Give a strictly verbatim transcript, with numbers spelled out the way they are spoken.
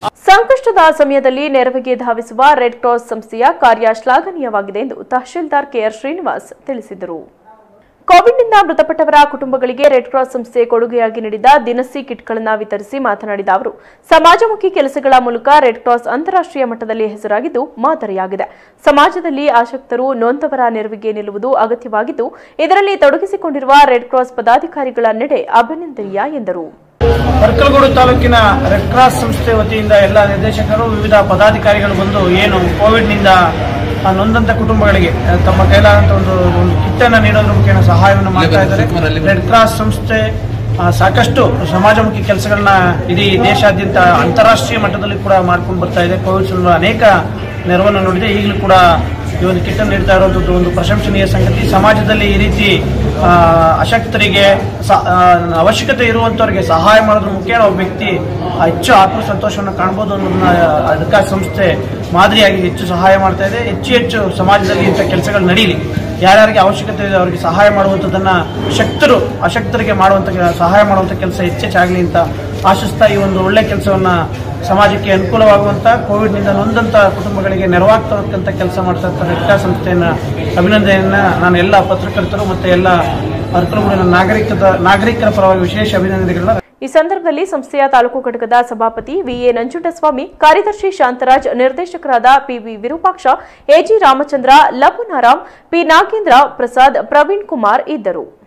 ಸಂಕಷ್ಟದ ಸಮಯದಲ್ಲಿ ನೆರವಿಗೆ ಧಾವಿಸುವ ರೆಡ್ ಕ್ರಾಸ್ ಸಂಸ್ಥೆಯ ಕಾರ್ಯ ಶ್ಲಾಘನೀಯವಾಗಿದೆ ಎಂದು ತಹಶೀಲ್ದಾರ್ ಕೆಆರ್ ಶ್ರೀನಿವಾಸ್ ತಿಳಿಸಿದರು. ಕೋವಿಡ್ನಿಂದ ಮೃತಪಟ್ಟವರ ಕುಟುಂಬಗಳಿಗೆ ರೆಡ್ ಕ್ರಾಸ್ ಸಂಸ್ಥೆ ಕೊಡುಗೆಯಾಗಿ ನೀಡಿದ ದಿನಸಿ ಕಿಟ್ಗಳನ್ನು ವಿತರಿಸಿ ಮಾತನಾಡಿದ ಅವರು, ಸಮಾಜಮುಖಿ ಕೆಲಸಗಳ ಮೂಲಕ ರೆಡ್ ಕ್ರಾಸ್ ಅಂತಾರಾಷ್ಟ್ರೀಯ ಮಟ್ಟದಲ್ಲಿ ಹೆಸರಾಗಿದ್ದು ಮಾದರಿಯಾಗಿದೆ. ಸಮಾಜದಲ್ಲಿ ಆಸಕ್ತರು ನೊಂದವರ ನೆರವಿಗೆ ನಿಲ್ಲುವುದು ಅಗತ್ಯವಾಗಿದ್ದು, ಇದರಲ್ಲಿ ತೊಡಗಿಸಿಕೊಂಡಿರುವ ರೆಡ್ ಕ್ರಾಸ್ ಪದಾಧಿಕಾರಿಗಳ ನಡೆ ಅಭಿನಂದನೀಯ ಎಂದರು. ಅರಕಲಗೂಡು ತಾಲೂಕಿನ ರೆಡ್ ಕ್ರಾಸ್ ಸಂಸ್ಥೆ ವತಿಯಿಂದ ಎಲ್ಲ ನಿರ್ದೇಶಕರು ವಿವಿಧ ಪದಾಧಿಕಾರಿಗಳು ಬಂದು ಏನು ಕೋವಿಡ್ನಿಂದ ನೊಂದಂತ ಕುಟುಂಬಗಳಿಗೆ ತಮ್ಮ ಕೈಲಾದಂತ ಒಂದು ಒಂದು ಕಿಟ್ಟನ್ನು ನೀಡೋದ್ರ ಮುಖೇನ ಸಹಾಯವನ್ನು ಮಾಡ್ತಾ ಇದ್ದಾರೆ. ರೆಡ್ ಕ್ರಾಸ್ ಸಂಸ್ಥೆ ಸಾಕಷ್ಟು ಸಮಾಜಮುಖಿ ಕೆಲಸಗಳನ್ನ ಇಡೀ ದೇಶಾದ್ಯಂತ ಅಂತಾರಾಷ್ಟ್ರೀಯ ಮಟ್ಟದಲ್ಲಿ ಕೂಡ ಮಾಡ್ಕೊಂಡು ಬರ್ತಾ ಇದೆ. ಕೋವಿಡ್ ಸಂದರ್ಭ ಅನೇಕ ನೆರವನ್ನು ನೋಡಿದೆ. ಈಗಲೂ ಕೂಡ ಈ ಒಂದು ಕಿಟ್ಟನ್ನು ನೀಡ್ತಾ ಇರೋದು ಒಂದು ಪ್ರಶಂಸನೀಯ ಸಂಗತಿ. ಸಮಾಜದಲ್ಲಿ ಈ ರೀತಿ ಅಶಕ್ತರಿಗೆ ಅವಶ್ಯಕತೆ ಇರುವಂತವರಿಗೆ ಸಹಾಯ ಮಾಡೋದ್ರ ಮುಖೇನ ಒಬ್ಬ ವ್ಯಕ್ತಿ ಹೆಚ್ಚು ಆತ್ಮ ಸಂತೋಷವನ್ನು ಕಾಣಬಹುದು ಅನ್ನೋದನ್ನ ಅದಕ್ಕೆ ಸಂಸ್ಥೆ ಮಾದರಿಯಾಗಿ ಹೆಚ್ಚು ಸಹಾಯ ಮಾಡ್ತಾ ಇದೆ. ಹೆಚ್ಚು ಹೆಚ್ಚು ಸಮಾಜದಲ್ಲಿ ಇಂಥ ಕೆಲಸಗಳು ನಡೀಲಿ, ಯಾರ್ಯಾರಿಗೆ ಅವಶ್ಯಕತೆ ಇದೆ ಅವರಿಗೆ ಸಹಾಯ ಮಾಡುವಂಥದ್ದನ್ನ ಶಕ್ತರು ಅಶಕ್ತರಿಗೆ ಮಾಡುವಂಥ ಸಹಾಯ ಮಾಡುವಂಥ ಕೆಲಸ ಹೆಚ್ಚೆಚ್ಚಾಗಲಿ ಅಂತ ಆಶಿಸ್ತಾ ಈ ಒಂದು ಒಳ್ಳೆ ಕೆಲಸವನ್ನ ಸಮಾಜಕ್ಕೆ ಅನುಕೂಲವಾಗುವಂತ ಕೋವಿಡ್ನಿಂದ ನೊಂದಂತ ಕುಟುಂಬಗಳಿಗೆ ನೆರವಾಗ್ತಕ್ಕಂಥ ಕೆಲಸ ಮಾಡ್ತಾ ರೆಡ್ ಕ್ರಾಸ್ ಸಂಸ್ಥೆಯನ್ನ ಅಭಿನಂದನೆಯನ್ನ ನಾನು ಎಲ್ಲ ಪತ್ರಕರ್ತರು ಮತ್ತೆ ಎಲ್ಲ ಅರಕಲಗೂಡಿನ ನಾಗರಿಕದ ನಾಗರಿಕರ ಪರವಾಗಿ ವಿಶೇಷ ಅಭಿನಂದನೆಗಳನ್ನ. ಈ ಸಂದರ್ಭದಲ್ಲಿ ಸಂಸ್ಥೆಯ ತಾಲೂಕು ಘಟಕದ ಸಭಾಪತಿ ವಿಎ ನಂಜುಂಡಸ್ವಾಮಿ, ಕಾರ್ಯದರ್ಶಿ ಶಾಂತರಾಜ್, ನಿರ್ದೇಶಕರಾದ PV Virupaksha, AG Ramachandra, Lapunaram, P Nagendra Prasad, Praveen Kumar ಇದ್ದರು.